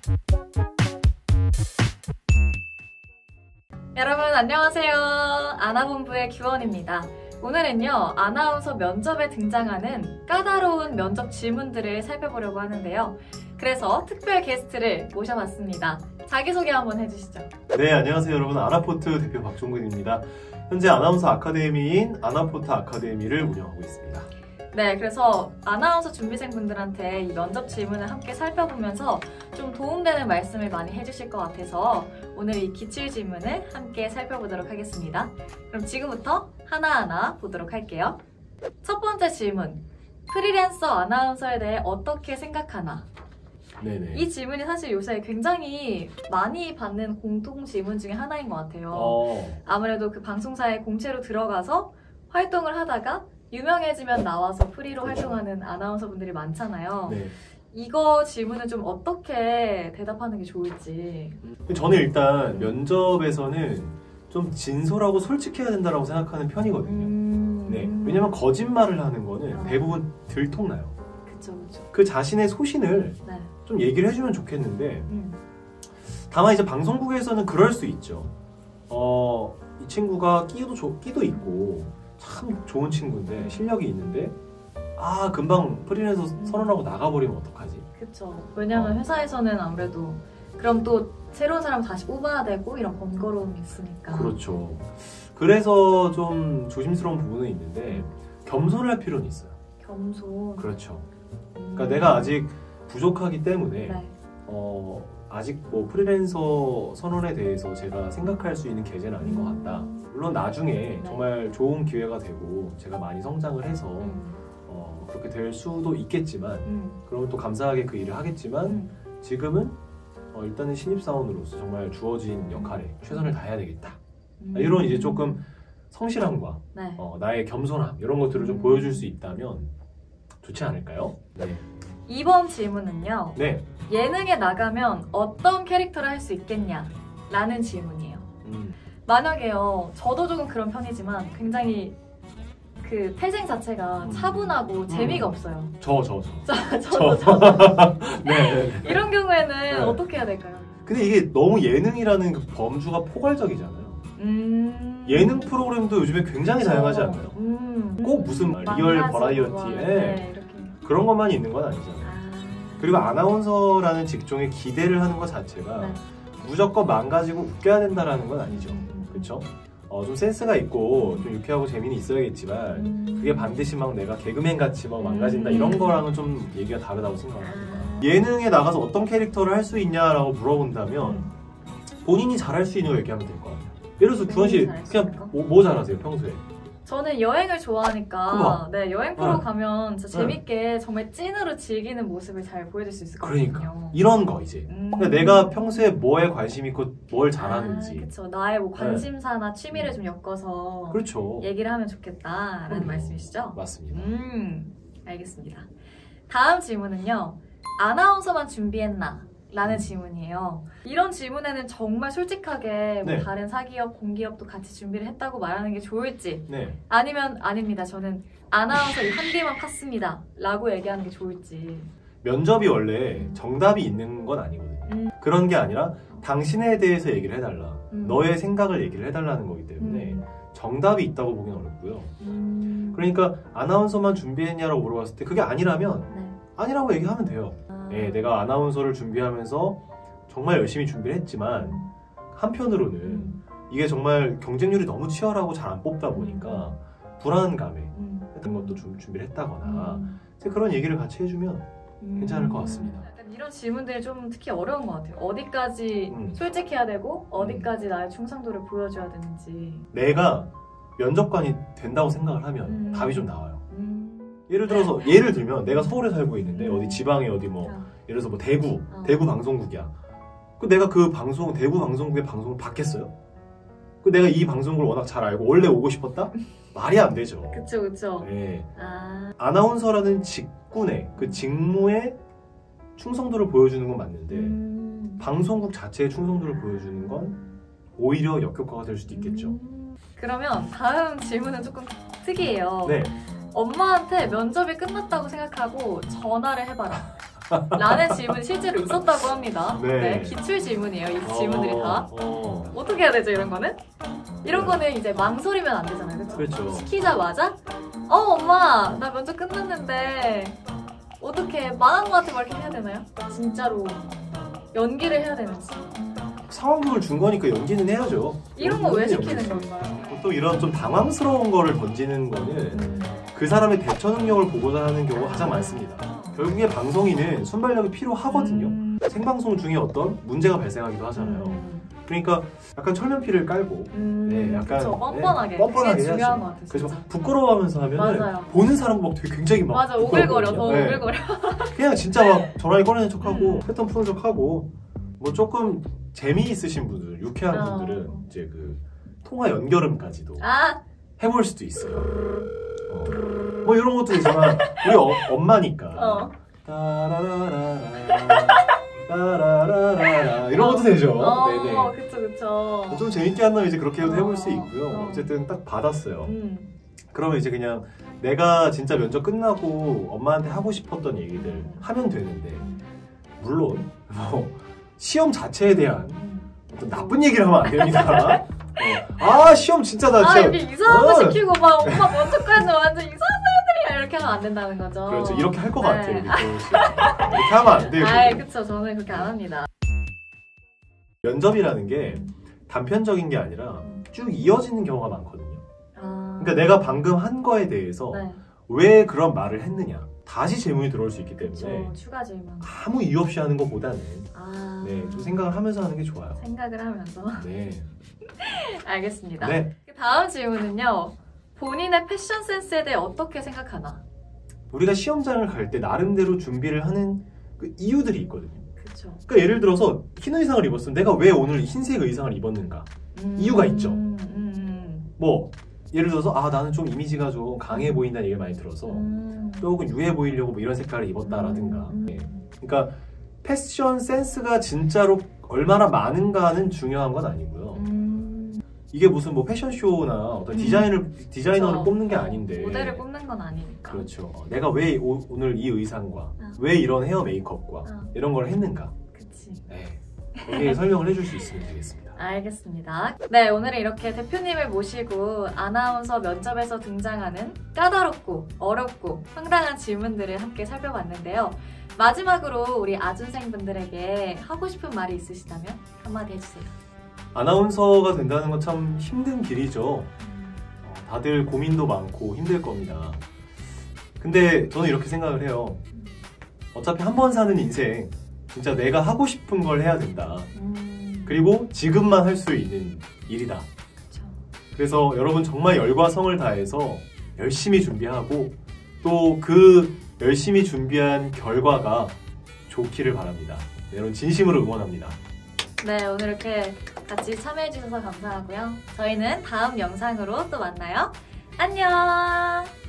여러분 안녕하세요. 아나본부의 규원입니다. 오늘은요, 아나운서 면접에 등장하는 까다로운 면접 질문들을 살펴보려고 하는데요. 그래서 특별 게스트를 모셔봤습니다. 자기소개 한번 해주시죠. 네, 안녕하세요 여러분. 아나포트 대표 박종근입니다. 현재 아나운서 아카데미인 아나포트 아카데미를 운영하고 있습니다. 네, 그래서 아나운서 준비생분들한테 이 면접 질문을 함께 살펴보면서 좀 도움되는 말씀을 많이 해주실 것 같아서 오늘 이 기출 질문을 함께 살펴보도록 하겠습니다. 그럼 지금부터 하나하나 보도록 할게요. 첫 번째 질문. 프리랜서 아나운서에 대해 어떻게 생각하나? 네네. 이 질문이 사실 요새 굉장히 많이 받는 공통 질문 중에 하나인 것 같아요. 아무래도 그 방송사에 공채로 들어가서 활동을 하다가 유명해지면 나와서 프리로 그렇죠. 활동하는 아나운서 분들이 많잖아요. 네. 이거 질문은 좀 어떻게 대답하는 게 좋을지. 저는 일단 면접에서는 좀 진솔하고 솔직해야 된다고 생각하는 편이거든요. 네. 왜냐면 거짓말을 하는 거는 대부분 들통나요. 그쵸. 그 자신의 소신을 네. 좀 얘기를 해주면 좋겠는데 다만 이제 방송국에서는 그럴 수 있죠. 이 친구가 끼도 있고 참 좋은 친구인데 실력이 있는데 금방 프리랜서 선언하고 나가버리면 어떡하지? 그쵸. 왜냐면 회사에서는 아무래도 그럼 또 새로운 사람 다시 뽑아야 되고 이런 번거로움이 있으니까. 그렇죠. 그래서 좀 조심스러운 부분은 있는데 겸손할 필요는 있어요. 겸손. 그렇죠. 그러니까 내가 아직 부족하기 때문에 네. 아직 뭐 프리랜서 선언에 대해서 제가 생각할 수 있는 계제는 아닌 것 같다. 물론 나중에 정말 좋은 기회가 되고 제가 많이 성장을 해서 그렇게 될 수도 있겠지만 그러면 또 감사하게 그 일을 하겠지만 지금은 일단은 신입사원으로서 정말 주어진 역할에 최선을 다해야 되겠다. 이런 이제 조금 성실함과 네. 나의 겸손함 이런 것들을 좀 보여줄 수 있다면 좋지 않을까요? 네. 2번 질문은요. 네. 예능에 나가면 어떤 캐릭터를 할 수 있겠냐? 라는 질문이에요. 만약에요, 저도 조금 그런 편이지만 굉장히 그 태생 자체가 차분하고 재미가 없어요. 저도. 네. 이런 경우에는 어떻게 해야 될까요? 근데 이게 너무 예능이라는 그 범주가 포괄적이잖아요. 예능 프로그램도 요즘에 굉장히 다양하지 않나요? 꼭 무슨 리얼 버라이어티에 그런 것만 있는 건 아니잖아요. 그리고 아나운서라는 직종에 기대를 하는 것 자체가 무조건 망가지고 웃겨야 된다라는 건 아니죠. 그렇죠? 좀 센스가 있고 좀 유쾌하고 재미는 있어야겠지만 그게 반드시 막 내가 개그맨 같이 막 망가진다 이런 거랑은 좀 얘기가 다르다고 생각합니다. 예능에 나가서 어떤 캐릭터를 할 수 있냐라고 물어본다면 본인이 잘할 수 있는 거 얘기하면 될 것 같아요. 예를 들어서 규원 씨 그냥 뭐 잘하세요 평소에? 저는 여행을 좋아하니까 여행 프로 가면 진짜 재밌게 정말 찐으로 즐기는 모습을 잘 보여줄 수 있을 것 같거든요. 그러니까 이런 거 이제 그러니까 내가 평소에 뭐에 관심 있고 뭘 잘하는지 그렇죠. 나의 뭐 관심사나 취미를 좀 엮어서 그렇죠. 얘기를 하면 좋겠다라는 말씀이시죠? 맞습니다. 알겠습니다. 다음 질문은요. 아나운서만 준비했나? 라는 질문이에요. 이런 질문에는 정말 솔직하게 뭐 다른 사기업, 공기업도 같이 준비를 했다고 말하는 게 좋을지 아니면 아닙니다. 저는 아나운서 이 한 개만 팠습니다. 라고 얘기하는 게 좋을지. 면접이 원래 정답이 있는 건 아니거든요. 그런 게 아니라 당신에 대해서 얘기를 해달라. 너의 생각을 얘기를 해달라는 거기 때문에 정답이 있다고 보기는 어렵고요. 그러니까 아나운서만 준비했냐라고 물어봤을 때 그게 아니라면 아니라고 얘기하면 돼요. 내가 아나운서를 준비하면서 정말 열심히 준비를 했지만 한편으로는 이게 정말 경쟁률이 너무 치열하고 잘 안 뽑다 보니까 불안감에 같은 것도 좀 준비를 했다거나 그런 얘기를 같이 해주면 괜찮을 것 같습니다. 이런 질문들이 좀 특히 어려운 것 같아요. 어디까지 솔직해야 되고 어디까지 나의 충성도를 보여줘야 되는지. 내가 면접관이 된다고 생각을 하면 답이 좀 나와요. 예를 들면 내가 서울에 살고 있는데 어디 지방에 어디 뭐 예를 들어서 뭐 대구 방송국이야. 그 내가 그 대구 방송국의 방송을 받겠어요? 그 내가 이 방송국을 워낙 잘 알고 원래 오고 싶었다? 말이 안 되죠. 그쵸. 네. 아나운서라는 직군의 그 직무에 충성도를 보여주는 건 맞는데 방송국 자체의 충성도를 보여주는 건 오히려 역효과가 될 수도 있겠죠. 그러면 다음 질문은 조금 특이해요. 네. 엄마한테 면접이 끝났다고 생각하고 전화를 해봐라. 라는 질문이 실제로 있었다고 합니다. 네. 네, 기출 질문이에요. 이 질문들이 다. 어떻게 해야 되죠, 이런 거는? 이런 거는 이제 망설이면 안 되잖아요. 그렇죠? 그렇죠. 시키자마자 엄마 나 면접 끝났는데 어떻게 망한 거 같아 막 이렇게 해야 되나요? 진짜로 연기를 해야 되는지. 상황극을 준 거니까 연기는 해야죠. 이런 거 왜 시키는 건가요? 보통 이런 좀 당황스러운 거를 던지는 거는 그 사람의 대처 능력을 보고자 하는 경우가 가장 많습니다. 결국에 방송인은 순발력이 필요하거든요. 생방송 중에 어떤 문제가 발생하기도 하잖아요. 그러니까 약간 철면피를 깔고 네, 약간 그쵸, 뻔뻔하게. 네, 뻔뻔하게 그게 중요한 해야지. 것 같아요. 그래서 진짜. 부끄러워하면서 하면 맞아요. 보는 사람도 막 되게 굉장히 막 맞아, 오글거려. 더 네. 오글거려. 그냥 진짜 막 전화기 꺼내는 척하고 패턴 푸는 척하고 뭐 조금 재미있으신 분들, 유쾌한 분들은 이제 그 통화 연결음까지도 해볼 수도 있어요. 뭐 이런 것도 있지만 우리 엄마니까 따라라라라 따라라라라 이런 것도 되죠. 네네. 그쵸. 좀 재밌게 한다면 이제 그렇게 해볼 수 있고요. 어쨌든 딱 받았어요. 그러면 이제 그냥 내가 진짜 면접 끝나고 엄마한테 하고 싶었던 얘기들 하면 되는데 물론 뭐 시험 자체에 대한 어떤 나쁜 얘기를 하면 안 됩니다. 시험 진짜 나 이렇게 이상한 거 시키고 막 엄마 면접까지 완전 이상한 사람들이야 이렇게 하면 안 된다는 거죠. 그렇죠. 이렇게 할 것 같아요. 이렇게 하면 안 돼요. 그쵸. 저는 그렇게 안 합니다. 면접이라는 게 단편적인 게 아니라 쭉 이어지는 경우가 많거든요. 그러니까 내가 방금 한 거에 대해서 왜 그런 말을 했느냐 다시 질문이 들어올 수 있기 때문에 그쵸, 추가 질문. 아무 이유 없이 하는 것보다는 네, 좀 생각을 하면서 하는 게 좋아요. 생각을 하면서. 네. 알겠습니다. 네. 다음 질문은요. 본인의 패션 센스에 대해 어떻게 생각하나? 우리가 시험장을 갈 때 나름대로 준비를 하는 그 이유들이 있거든요. 그쵸. 그러니까 예를 들어서 흰 의상을 입었으면 내가 왜 오늘 흰색 의상을 입었는가 이유가 있죠. 뭐 예를 들어서 나는 좀 이미지가 좀 강해 보인다는 얘기를 많이 들어서 조금 유해 보이려고 뭐 이런 색깔을 입었다라든가 네. 그러니까 패션 센스가 진짜로 얼마나 많은가는 중요한 건 아니고요. 이게 무슨 뭐 패션쇼나 어떤 디자이너를 그렇죠. 뽑는 게 아닌데 모델을 뽑는 건 아니니까. 그렇죠. 내가 왜 오늘 이 의상과 왜 이런 헤어 메이크업과 이런 걸 했는가. 그치. 네. 거기에 설명을 해줄 수 있으면 되겠습니다. 알겠습니다. 네, 오늘은 이렇게 대표님을 모시고 아나운서 면접에서 등장하는 까다롭고 어렵고 황당한 질문들을 함께 살펴봤는데요. 마지막으로 우리 아준생분들에게 하고 싶은 말이 있으시다면 한마디 해주세요. 아나운서가 된다는 건 참 힘든 길이죠. 다들 고민도 많고 힘들 겁니다. 근데 저는 이렇게 생각을 해요. 어차피 한 번 사는 인생 진짜 내가 하고 싶은 걸 해야 된다. 그리고 지금만 할 수 있는 일이다. 그쵸. 그래서 여러분 정말 열과 성을 다해서 열심히 준비하고 또 그 열심히 준비한 결과가 좋기를 바랍니다. 여러분 진심으로 응원합니다. 네, 오늘 이렇게 같이 참여해주셔서 감사하고요. 저희는 다음 영상으로 또 만나요. 안녕!